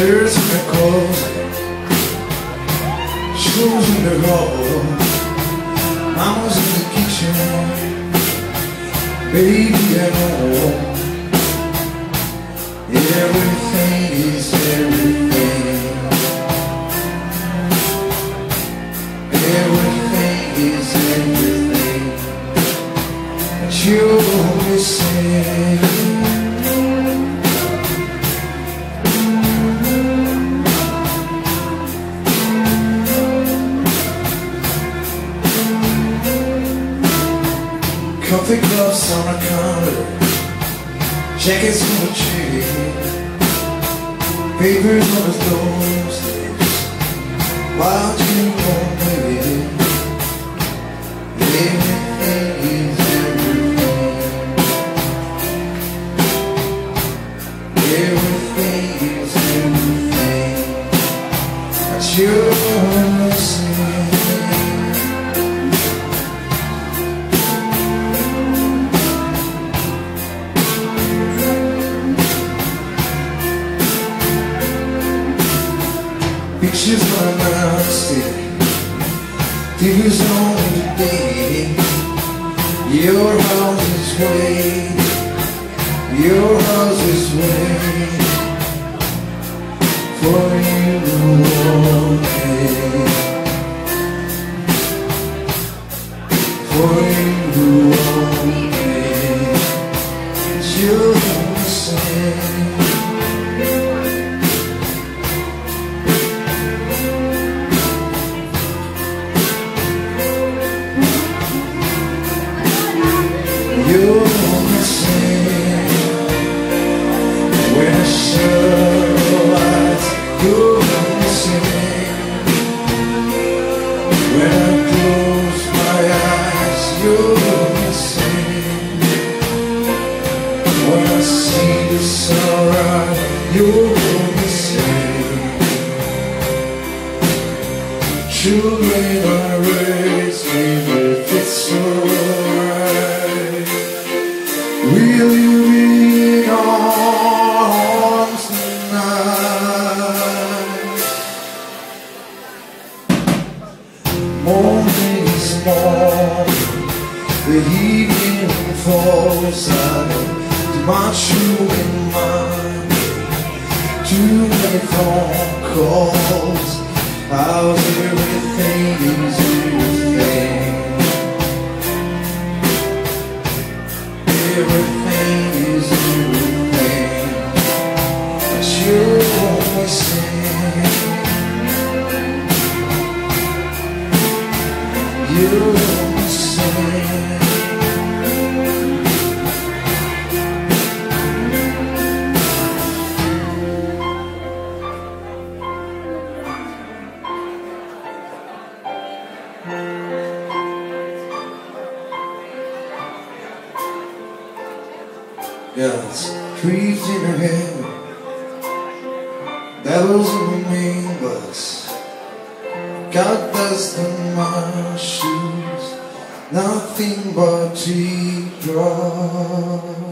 shirts in the closet, shoes in the hall. Mama's in the kitchen, baby at home. Everything is everything. Everything is everything that you're missing. Comfy gloves on a counter, jackets on a chair, papers on the doorsteps, while you won't wait. Everything is everything. Everything is everything that you're missing. Pictures on my nightstand, TV's on today. Your house is waiting, your house is waiting for you all day. For you all day. You're the same. You're missing when I shut eyes. You're missing when I close my eyes. You're missing when I see the sunrise. You're missing. Children are raised if it's alright. Will you be in arms tonight? Morning is long, the evening falls. I know much you in mind. Too many phone calls. How's everything is everything. Everything is everything that you're missing. You're missing. Yeah, it's trees in her hair, devils in the main bus, got dust in my shoes, nothing but teardrops.